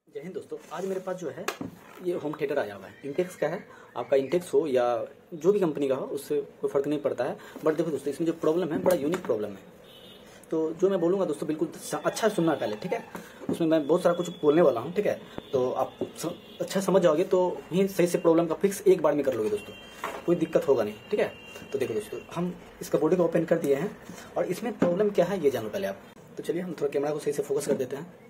जय हिंद दोस्तों। आज मेरे पास जो है ये होम थिएटर आया हुआ है। इंटेक्स का है। आपका इंटेक्स हो या जो भी कंपनी का हो उससे कोई फ़र्क नहीं पड़ता है। बट देखो दोस्तों, इसमें जो प्रॉब्लम है बड़ा यूनिक प्रॉब्लम है। तो जो मैं बोलूँगा दोस्तों बिल्कुल अच्छा सुनना पहले, ठीक है। उसमें मैं बहुत सारा कुछ बोलने वाला हूँ, ठीक है। तो आप अच्छा समझ जाओगे तो ही सही से प्रॉब्लम का फिक्स एक बार में कर लोगे दोस्तों, कोई दिक्कत होगा नहीं, ठीक है। तो देखो दोस्तों, हम इसका बॉडी को ओपन कर दिए हैं और इसमें प्रॉब्लम क्या है ये जानो पहले आप। तो चलिए हम थोड़ा कैमरा को सही से फोकस कर देते हैं।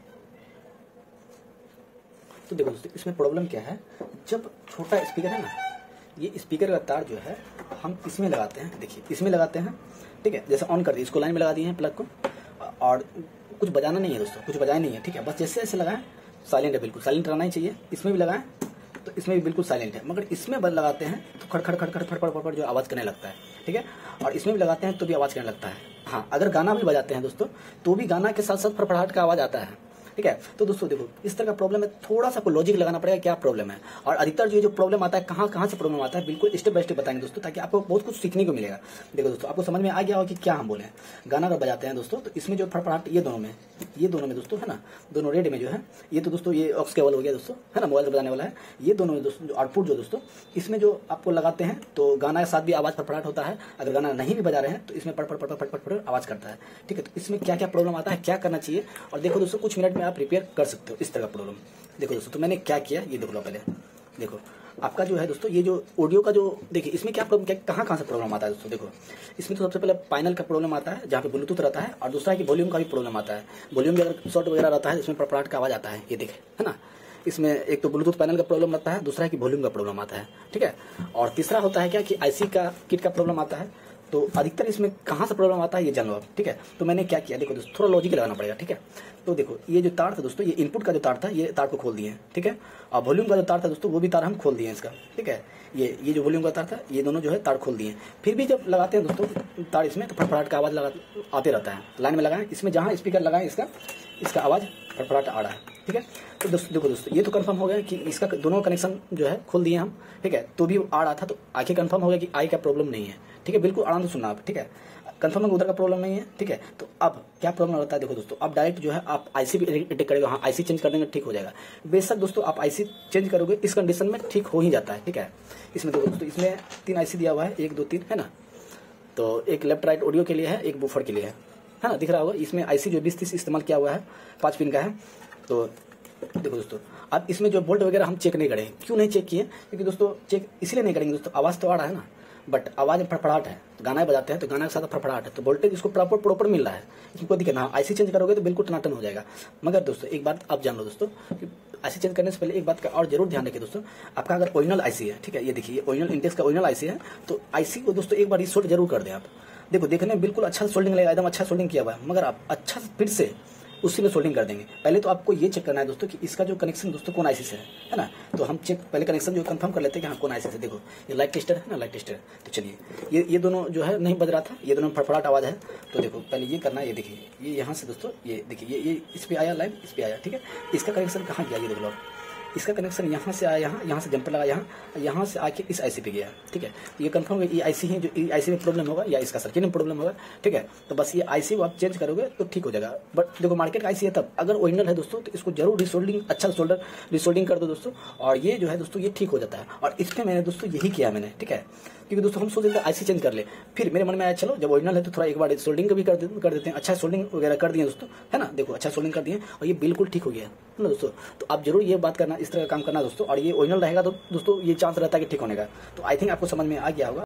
तो देखो दोस्तों, इसमें प्रॉब्लम क्या है, जब छोटा स्पीकर है ना, ये स्पीकर का तार जो है हम इसमें लगाते हैं। देखिए इसमें लगाते हैं, ठीक है। जैसे ऑन कर दिए, इसको लाइन में लगा दिए हैं प्लग को, और कुछ बजाना नहीं है दोस्तों, कुछ बजाया नहीं है, ठीक है। बस जैसे जैसे लगाएं साइलेंट है, बिल्कुल साइलेंट रहना ही चाहिए। इसमें भी लगाएं तो इसमें भी बिल्कुल साइलेंट है, मगर इसमें बल लगाते हैं तो खड़खड़ खड़खड़ फड़फड़ फड़फड़ जो आवाज़ करने लगता है, ठीक है। और इसमें भी लगाते हैं तो भी आवाज़ करने लगता है। हाँ, अगर गाना भी बजाते हैं दोस्तों तो भी गाना के साथ साथ फड़फड़ाहट का आवाज़ आता है, ठीक है। तो दोस्तों देखो, इस तरह का प्रॉब्लम है, थोड़ा सा कोई लॉजिक लगाना पड़ेगा क्या प्रॉब्लम है। और अधिकतर जो प्रॉब्लम आता है कहाँ कहाँ से प्रॉब्लम आता है, बिल्कुल स्टेप बाय स्टेप बताएंगे दोस्तों, ताकि आपको बहुत कुछ सीखने को मिलेगा। देखो दोस्तों, आपको समझ में आ गया हो कि क्या हम बोले। गाना अगर बजाते हैं दोस्तों तो इसमें जो फड़फड़ाहट ये दोनों में दोस्तों है ना, दोनों रेड में जो है ये तो दोस्तों ये ऑक्स केबल हो गया दोस्तों, है ना, मोबाइल से बजाने वाला है। ये दोनों दोस्तों जो आउटपुट जो दोस्तों इसमें जो आपको लगाते हैं तो गाना के साथ भी आवाज़ फड़फड़ाहट होता है। अगर गाना नहीं भी बजा रहे हैं तो इसमें पड़ पड़ आवाज़ करता है, ठीक है। तो इसमें क्या क्या प्रॉब्लम आता है, क्या करना चाहिए, और देखो दोस्तों कुछ मिनट में आप रिपेयर कर सकते हो इस तरह का प्रॉब्लम। देखो दोस्तों, तो मैंने क्या किया ये देख लो पहले। देखो आपका जो है दोस्तों, ये जो ऑडियो का जो देखिए इसमें क्या प्रॉब्लम, क्या कहाँ से प्रॉब्लम आता है दोस्तों। देखो इसमें तो सबसे पहले फाइनल का प्रॉब्लम आता है, जहाँ पे ब्लूटूथ रहता है, और दूसरा है कि वॉल्यूम का भी प्रॉब्लम आता है। वॉल्यूम भी अगर शॉर्ट वगैरह रहता है इसमें फड़फड़ाहट का आवाज़ आता है, ये देखे है ना। इसमें एक तो ब्लूटूथ पैनल का प्रॉब्लम आता है, दूसरा है कि वॉल्यूम का प्रॉब्लम आता है, ठीक है। और तीसरा होता है क्या कि आईसी का किट का प्रॉब्लम आता है। तो अधिकतर इसमें कहाँ से प्रॉब्लम आता है ये जान लो आप, ठीक है। तो मैंने क्या किया, देखो दोस्तों थोड़ा लॉजिक लगाना पड़ेगा, ठीक है। तो देखो ये जो तार था दोस्तों, ये इनपुट का जो तार था ये तार को खोल दिए हैं, ठीक है। और वॉल्यूम का जो तार था दोस्तों वो भी तार हम खोल दिए हैं इसका, ठीक है। ये जो वॉल्यूम का तार था ये दोनों जो है तार खोल दिए हैं। फिर भी जब लगाते हैं दोस्तों तार इसमें तो फड़फड़ाहट का आवाज़ आते रहता है। लाइन में लगाएं, इसमें जहाँ स्पीकर लगाएं इसका आवाज़ फड़फड़ाहट आ रहा है, ठीक है। तो दोस्तों देखो दोस्तों, ये तो कंफर्म हो गया कि इसका दोनों कनेक्शन जो है खोल दिए हम, ठीक है। तो भी आ रहा था, तो आखिर कंफर्म हो गया कि आई का प्रॉब्लम नहीं है, ठीक है। बिल्कुल आराम से सुनना आप, ठीक है। कंफर्म है उधर का प्रॉब्लम नहीं है, ठीक है। तो अब क्या प्रॉब्लम रहता है, देखो दोस्तों, अब डायरेक्ट जो है आप आईसी भी अटैक करेगा। हाँ, आईसी चेंज कर देंगे ठीक हो जाएगा। बेशक दोस्तों आप आईसी चेंज करोगे इस कंडीशन में ठीक हो ही जाता है, ठीक है। इसमें देखो दोस्तों, इसमें 3 आईसी दिया हुआ है, 1 2 3 है ना। तो एक लेफ्ट राइट ऑडियो के लिए है, एक बूफर के लिए है ना, दिख रहा होगा। इसमें आईसी जो 2030 इस्तेमाल किया हुआ है, 5 पिन का है। तो देखो दोस्तों, अब इसमें जो वोल्ट वगैरह हम चेक नहीं करें। क्यों नहीं चेक किए, क्योंकि दोस्तों चेक इसलिए नहीं करेंगे दोस्तों, आवाज़ तो आ रहा है ना, बट आवाज़ में फड़फड़ाहट है। तो गाना बजाते हैं तो गाना के साथ फड़फड़ाहट है, तो वोल्टेज इसको प्रॉपर मिल रहा है, इसमें कोई दिक्कत ना। आईसी चेंज करोगे तो बिल्कुल टनाटन हो जाएगा। मगर दोस्तों एक बात आप जान लो दोस्तों, आईसी चेंज करने से पहले एक बात का और जरूर ध्यान रखिए दोस्तों, आपका अगर ओरिजिनल आईसी है, ठीक है, ये देखिए ओरिजिनल इंटेक्स का ओरिजिनल आईसी है, तो आईसी को दोस्तों एक बार रिसोल्ड जरूर कर दें आप। देखो देखने में बिल्कुल अच्छा सोल्डिंग लगेगा, एकदम अच्छा सोल्डिंग किया हुआ है, मगर आप अच्छा फिर से उसी में सोल्डिंग कर देंगे। पहले तो आपको ये चेक करना है दोस्तों कि इसका जो कनेक्शन दोस्तों कौन आईसी से है ना। तो हम चेक पहले कनेक्शन जो कंफर्म कर लेते हैं कि हाँ कौन आईसी से। देखो ये लाइट टेस्टर है ना, लाइट टेस्टर। तो चलिए ये दोनों जो है नहीं बज रहा था, ये दोनों फड़फड़ाहट आवाज़ है। तो देखो पहले ये करना है, ये देखिए ये यहाँ से दोस्तों, ये देखिए ये इस पर आया लाइन, इस पर आया, ठीक है। इसका कनेक्शन कहाँ गया ये देख लो, इसका कनेक्शन यहाँ से आया, यहाँ से जंपर लगा, यहाँ से आके इस आईसी पे गया, ठीक है। ये कंफर्म है, ये आईसी है जो आईसी में प्रॉब्लम होगा या इसका सर्किट में प्रॉब्लम होगा, ठीक है। तो बस ये आईसी को आप चेंज करोगे तो ठीक हो जाएगा। बट देखो मार्केट का आईसी है, तब अगर ओरिजिनल है दोस्तों तो इसको जरूर रिसोल्डिंग, अच्छा रिसोल्डिंग कर दो दोस्तों, और ये जो है दोस्तों ये ठीक हो जाता है। और इसमें मैंने दोस्तों यही किया मैंने, ठीक है। क्योंकि दोस्तों हम सोच रहे थे आईसी चेंज कर ले, फिर मेरे मन में आया चलो जब ओरिजिनल है तो थोड़ा एक बार सोल्डिंग भी कर देते हैं। अच्छा सोल्डिंग वगैरह कर दिए दोस्तों, है ना। देखो अच्छा सोल्डिंग कर दिए और ये बिल्कुल ठीक हो गया है ना दोस्तों। तो आप जरूर ये बात करना, इस तरह का काम करना दोस्तों। और ये ओरिजिनल रहेगा तो दोस्तों ये चांस रहता है कि ठीक होने का। तो आई थिंक आपको समझ में आ गया होगा।